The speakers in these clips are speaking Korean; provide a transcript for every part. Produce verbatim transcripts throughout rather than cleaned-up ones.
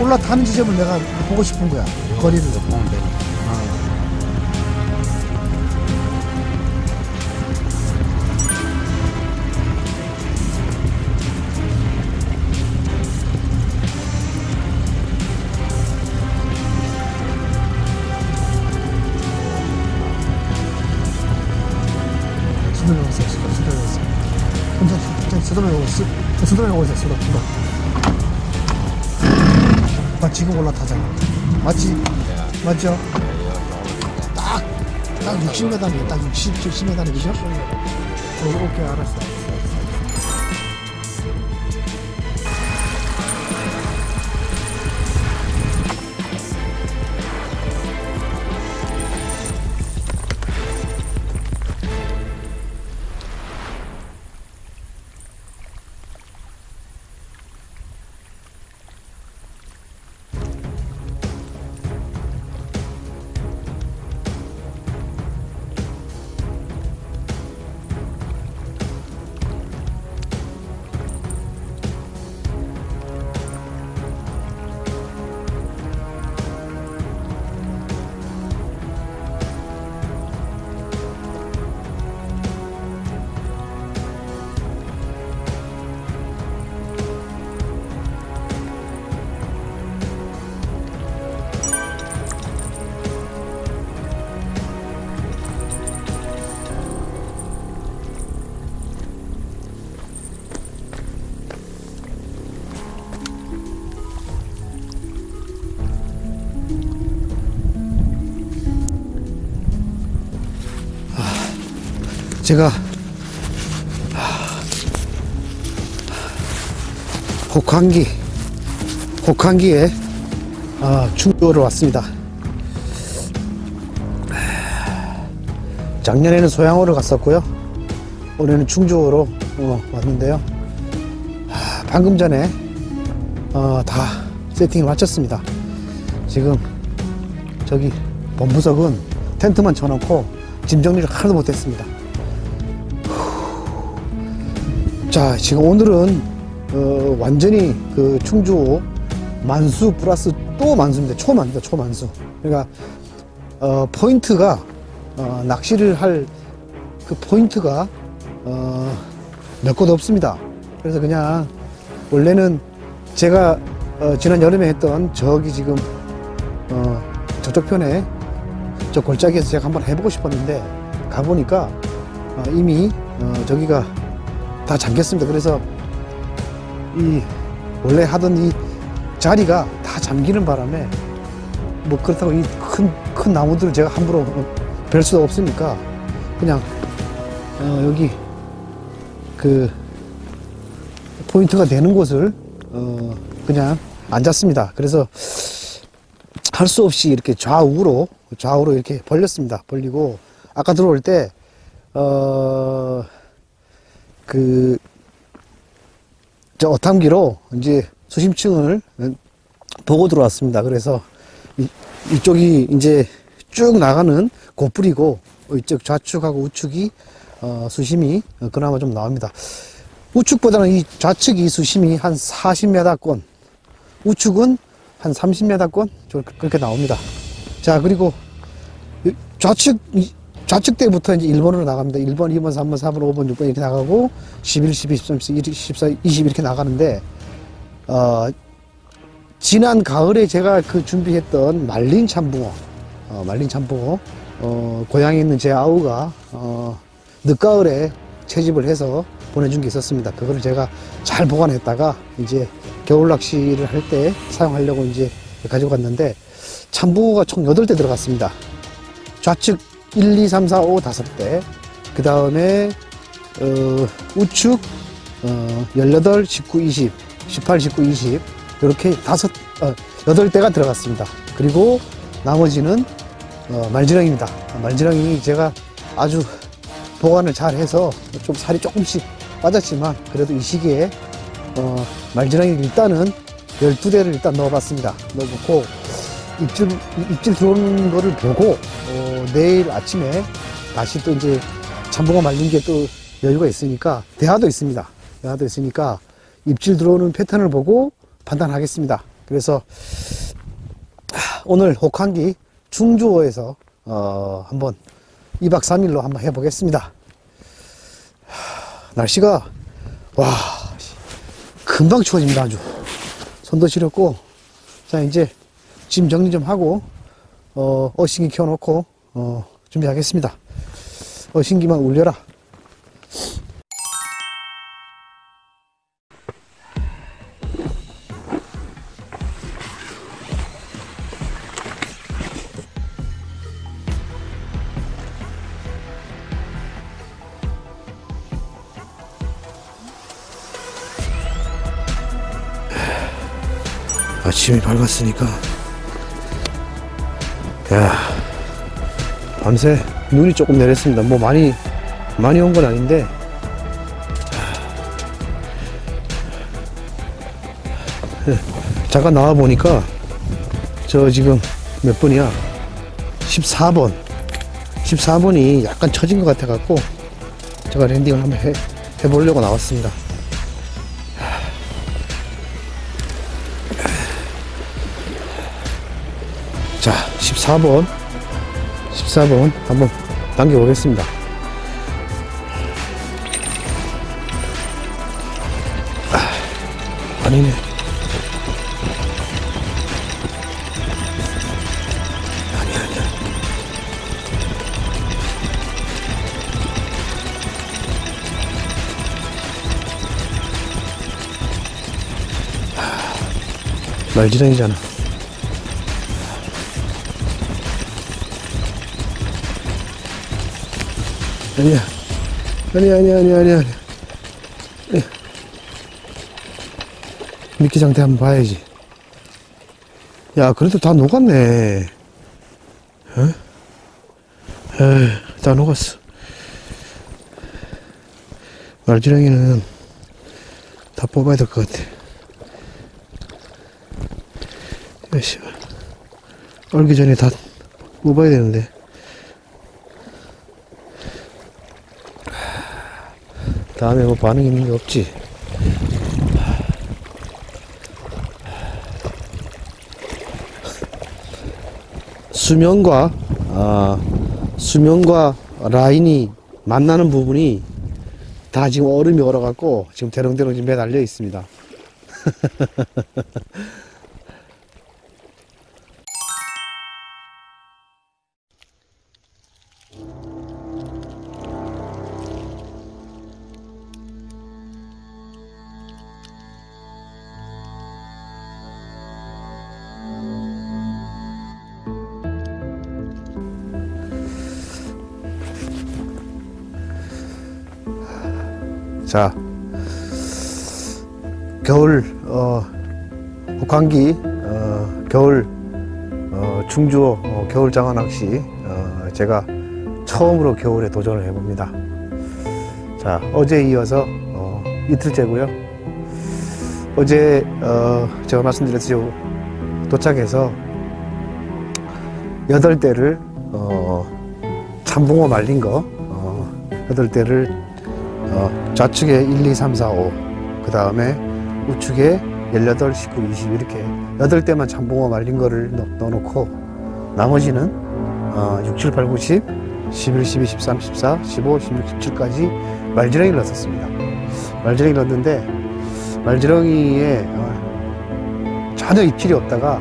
올라타는 지점을 내가 보고 싶은 거야. 거리를 보면 돼. 수도에 오고 있어, 수도, 수도에 오고 있어. 혼자, 혼자 수도에 오고 있어. 수도에 오고 있어, 수도, 수도. 나 지금 올라타잖아. 맞지? 맞죠? 딱, 딱 육십 미터네. 딱 육십, 칠십 미터네. 그죠? 어, 오케이, 알았어. 제가 혹한기 혹한기에 아, 충주로 왔습니다. 작년에는 소양호를 갔었고요, 올해는 충주로 어, 왔는데요. 아, 방금 전에 어, 다 세팅을 마쳤습니다. 지금 저기 본부석은 텐트만 쳐놓고 짐 정리를 하나도 못했습니다. 자, 지금 오늘은 어, 완전히 그 충주 만수 플러스 또 만수입니다. 초만수, 초만수. 그러니까 어, 포인트가 어, 낚시를 할 그 포인트가 어, 몇 곳 없습니다. 그래서 그냥 원래는 제가 어, 지난 여름에 했던 저기 지금 어, 저쪽 편에 저 골짜기에서 제가 한번 해보고 싶었는데 가보니까 어, 이미 어, 저기가 다 잠겼습니다. 그래서 이 원래 하던 이 자리가 다 잠기는 바람에 뭐 그렇다고 이 큰 큰 나무들을 제가 함부로 뵐 수도 없으니까 그냥 어 여기 그 포인트가 되는 곳을 어 그냥 앉았습니다. 그래서 할 수 없이 이렇게 좌우로 좌우로 이렇게 벌렸습니다. 벌리고 아까 들어올 때 어 그, 저 어탐기로 이제 수심층을 보고 들어왔습니다. 그래서 이, 이쪽이 이제 쭉 나가는 고뿌리고 이쪽 좌측하고 우측이 어, 수심이 그나마 좀 나옵니다. 우측보다는 이 좌측이 수심이 한 사십 미터권, 우측은 한 삼십 미터권 그렇게 나옵니다. 자, 그리고 좌측 좌측 때부터 이제 일 번으로 나갑니다. 일 번, 이 번, 삼 번, 사 번, 오 번, 육 번 이렇게 나가고 십일, 십이, 십삼, 십사, 이십 이렇게 나가는데 어, 지난 가을에 제가 그 준비했던 말린 참붕어 어, 말린 참붕어 어, 고향에 있는 제 아우가 어, 늦가을에 채집을 해서 보내준 게 있었습니다. 그거를 제가 잘 보관했다가 이제 겨울 낚시를 할 때 사용하려고 이제 가지고 갔는데 참붕어가 총 여덟 대 들어갔습니다. 좌측 일, 이, 삼, 사, 오, 다섯 대. 그 다음에, 어, 우측, 어, 십팔, 십구, 이십, 십팔, 십구, 이십. 이렇게 다섯, 어, 여덟 대가 들어갔습니다. 그리고 나머지는, 어, 말지렁이입니다. 말지렁이 제가 아주 보관을 잘 해서 좀 살이 조금씩 빠졌지만, 그래도 이 시기에, 어, 말지렁이 일단은 열두 대를 일단 넣어봤습니다. 넣어놓고, 입질, 입질 들어오는 거를 보고, 어, 내일 아침에 다시 또 이제 참붕어 말린 게 또 여유가 있으니까, 대하도 있습니다. 대하도 있으니까 입질 들어오는 패턴을 보고 판단하겠습니다. 그래서 오늘 혹한기 충주호에서 어, 한번 이 박 삼 일로 한번 해보겠습니다. 날씨가 와 금방 추워집니다. 아주 손도 시렸고. 자, 이제 짐 정리 좀 하고 어, 어신기 켜놓고 어, 준비하겠습니다. 어신기만 울려라. 아침이 밝았으니까 야 밤새 눈이 조금 내렸습니다. 뭐 많이 많이 온 건 아닌데 잠깐 나와 보니까 저 지금 몇 번이야? 십사 번 십사 번이 약간 처진 것 같아 갖고 제가 랜딩을 한번 해, 해보려고 나왔습니다. 자, 십사 번 십사 번 한번 당겨 보겠습니다. 아, 아니네. 아니 아니야. 말지렁이잖아. 아니야, 아니야, 아니야, 아니야, 아니야, 아니야. 미끼 상태 한번 봐야지. 야, 그래도 다 녹았네. 어? 에이, 다 녹았어. 말지렁이는 다 뽑아야 될 것 같아. 야씨, 얼기 전에 다 뽑아야 되는데. 다음에 뭐 반응 있는 게 없지. 수면과 아, 수면과 라인이 만나는 부분이 다 지금 얼음이 얼어갖고 지금 대롱대롱 지금 매달려 있습니다. 자, 겨울 어, 혹한기 어, 겨울 어, 충주호 어, 겨울 장어 낚시 어, 제가 처음으로 겨울에 도전을 해봅니다. 자, 어제 이어서 어, 이틀째고요. 어제 어, 제가 말씀드렸듯이 도착해서 여덟 대를 어, 참붕어 말린 거 어, 여덟 대를 어, 좌측에 일, 이, 삼, 사, 오, 그 다음에 우측에 십팔, 십구, 이십 이렇게 여덟 대만 참붕어 말린 거를 넣어 놓고 나머지는 어, 육, 칠, 팔, 구, 십, 십일, 십이, 십삼, 십사, 십오, 십육, 십칠까지 말지렁이를 넣었습니다. 말지렁이를 넣었는데 말지렁이에 어, 전혀 입질이 없다가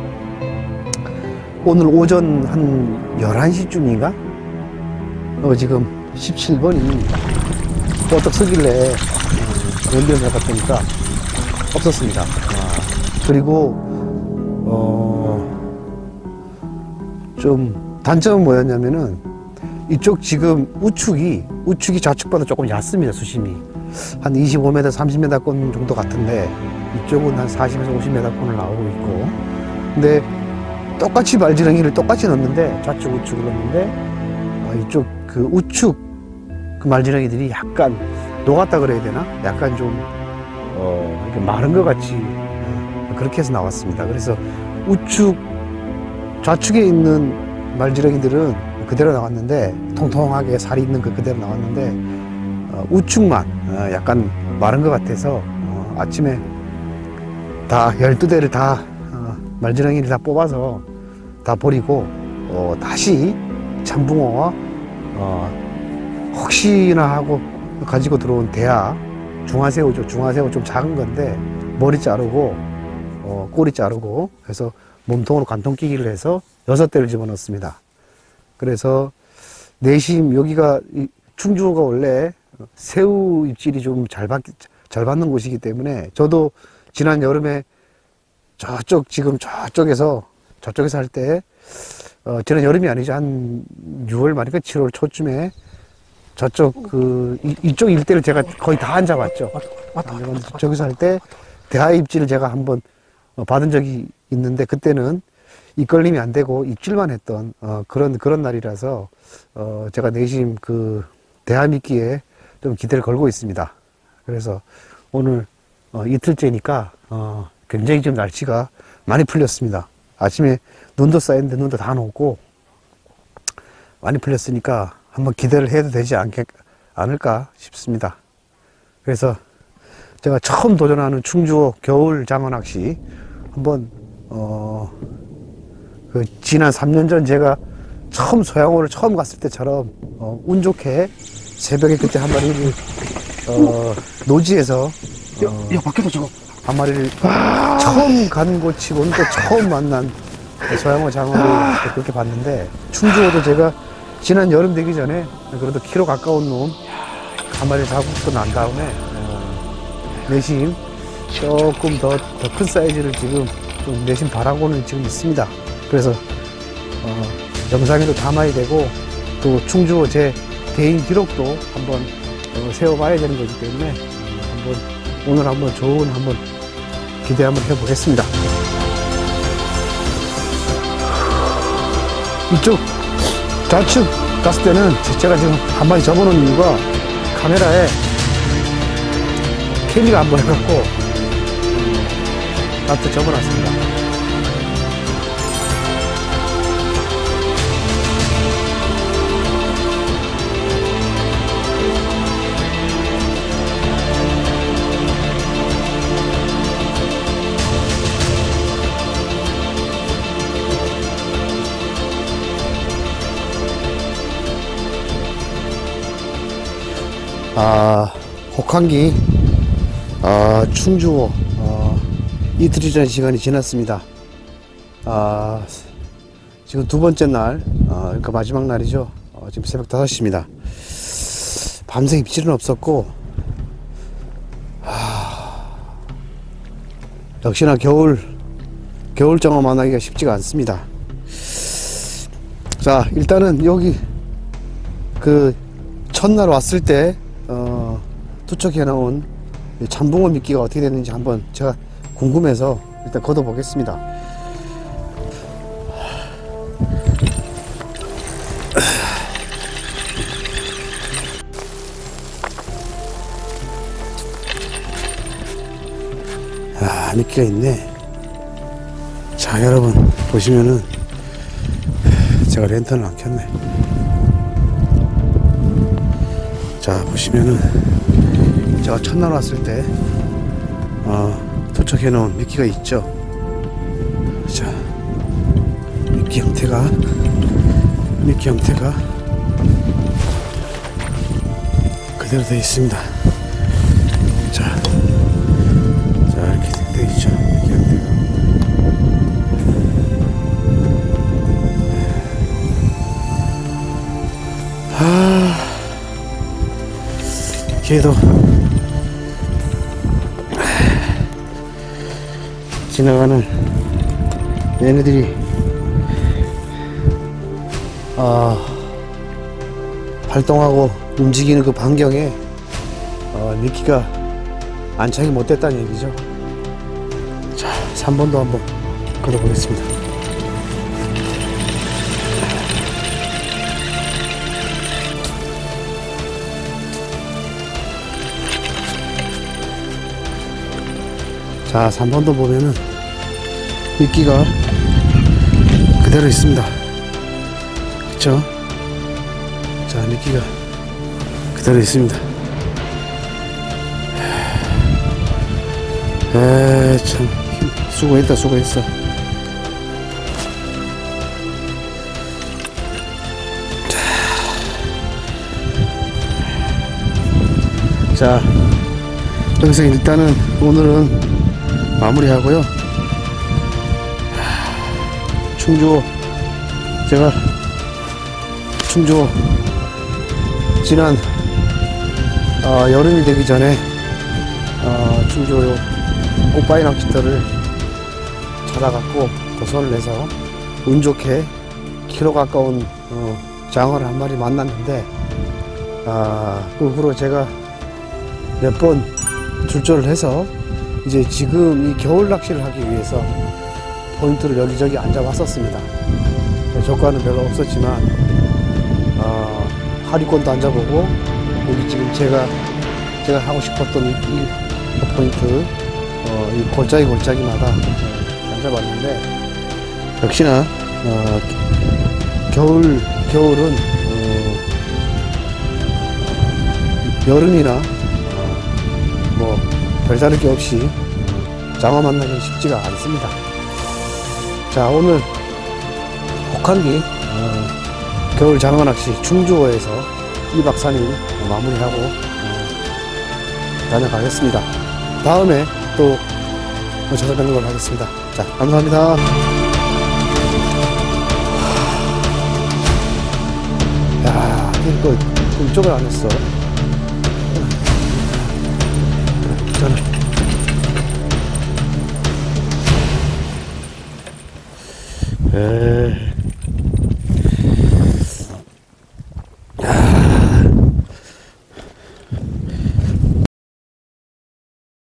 오늘 오전 한 열한 시쯤인가 어, 지금 십칠 번이 뽀떡 서길래 연결을 해봤더니까 없었습니다. 아, 그리고 어, 좀 단점은 뭐였냐면은 이쪽 지금 우측이 우측이 좌측보다 조금 얕습니다. 수심이 한 이십오 미터, 삼십 미터권 정도 같은데 이쪽은 한 사십에서 오십 미터권을 나오고 있고, 근데 똑같이 말지렁이를 똑같이 넣었는데 좌측 우측을 넣었는데 어, 이쪽 그 우측 그 말지렁이들이 약간 녹았다 그래야 되나? 약간 좀 어, 이렇게 마른 것 같이 어, 그렇게 해서 나왔습니다. 그래서 우측 좌측에 있는 말지렁이들은 그대로 나왔는데 통통하게 살이 있는 그 그대로 나왔는데 어, 우측만 어, 약간 마른 것 같아서 어, 아침에 다 열두 대를 다 말지렁이를 다 뽑아서 다 버리고 어, 다시 참붕어와 어, 혹시나 하고 가지고 들어온 대하, 중화새우죠. 중화새우 좀 작은 건데 머리 자르고 어, 꼬리 자르고 해서 몸통으로 관통 끼기를 해서 여섯 대를 집어넣습니다. 그래서 내심 여기가 충주호가 원래 새우 입질이 좀 잘 받, 잘 받는 곳이기 때문에 저도 지난 여름에 저쪽 지금 저쪽에서 저쪽에서 할 때 어, 지난 여름이 아니죠. 한 유월 말인가 칠월 초쯤에 저쪽 그 이, 이쪽 일대를 제가 거의 다 안 잡았죠. 맞다, 맞다, 맞다. 저기서 할 때 대하 입질을 제가 한번 어, 받은 적이 있는데 그때는 입걸림이 안 되고 입질만 했던 어, 그런 그런 날이라서 어, 제가 내심 그 대하 미끼에 좀 기대를 걸고 있습니다. 그래서 오늘 어, 이틀째니까 어, 굉장히 좀 날씨가 많이 풀렸습니다. 아침에 눈도 쌓였는데 눈도 다 녹고 많이 풀렸으니까 한번 기대를 해도 되지 않겠, 않을까 싶습니다. 그래서 제가 처음 도전하는 충주호 겨울 장어 낚시 한번 어, 그 지난 삼 년 전 제가 처음 소양호를 처음 갔을 때처럼 어, 운 좋게 새벽에 그때 한 마리를 어, 노지에서 어, 야, 야 밖에서 저거 한 마리를 아 처음 간 곳이고는 또 처음 만난 소양호 장어를 그렇게 봤는데 충주호도 제가 지난 여름 되기 전에 그래도 키로 가까운 놈 한 마리 잡고 난 다음에 어, 내심 조금 더 더 큰 사이즈를 지금 좀 내심 바라고는 지금 있습니다. 그래서 어, 영상에도 담아야 되고 또 충주호 제 개인 기록도 한번 어, 세워봐야 되는 거기 때문에 어, 한번 오늘 한번 좋은 한번 기대 한번 해보겠습니다. 이쪽 좌측 갔을 때는 제가 지금 한 마리 접어놓은 이유가 카메라에 캐미가 안 보여갖고 나한테 접어놨습니다. 아, 혹한기, 아, 충주호, 어, 이틀이라는 시간이 지났습니다. 아, 지금 두 번째 날, 어, 그러니까 마지막 날이죠. 어, 지금 새벽 다섯 시입니다. 밤새 입질은 없었고, 하, 역시나 겨울, 겨울 장어 만나기가 쉽지가 않습니다. 자, 일단은 여기, 그, 첫날 왔을 때, 어, 투척해 나온 참붕어 미끼가 어떻게 됐는지 한번 제가 궁금해서 일단 걷어 보겠습니다. 아, 미끼가 있네. 자, 여러분 보시면은 제가 랜턴을 안 켰네. 자, 보시면은 제가 첫날 왔을 때 어, 투척해 놓은 미끼가 있죠. 자, 미끼 형태가 미끼 형태가 그대로 되어 있습니다. 자, 자 이렇게 되어 있죠. 미끼 형태가. 아, 걔도 지나가는 얘네들이 아, 활동하고 움직이는 그 반경에 어, 미끼가 안착이 못됐다는 얘기죠. 자, 삼 번도 한번 걸어보겠습니다. 자, 삼 번도 보면은 미끼가 그대로 있습니다. 그쵸? 자, 미끼가 그대로 있습니다. 에, 참 수고했다 수고했어. 자, 여기서 일단은 오늘은 마무리하고요. 하, 충주, 제가 충주 지난 어, 여름이 되기 전에 어, 충주 꽃바위 낚시터를 찾아갔고 도선을 내서 운 좋게 키로 가까운 어, 장어를 한 마리 만났는데, 아, 그 후로 제가 몇 번 출조를 해서 이제 지금 이 겨울 낚시를 하기 위해서 포인트를 여기저기 안 잡았었습니다. 조과는 별로 없었지만 어, 하리권도 안 잡아보고 여기 지금 제가 제가 하고 싶었던 이, 이 포인트 어, 이 골짜기 골짜기마다 안 잡았는데, 역시나 어, 겨울 겨울은 어, 여름이나 어, 뭐 별다를 게 없이 장어 만나기 쉽지가 않습니다. 자, 오늘 혹한기 어, 겨울 장어 낚시 충주호에서 이 박 삼 일 마무리하고 어, 다녀가겠습니다. 다음에 또 찾아뵙는 걸로 하겠습니다. 자, 감사합니다. 야, 이거 이쪽을 안 했어. 저는 에이.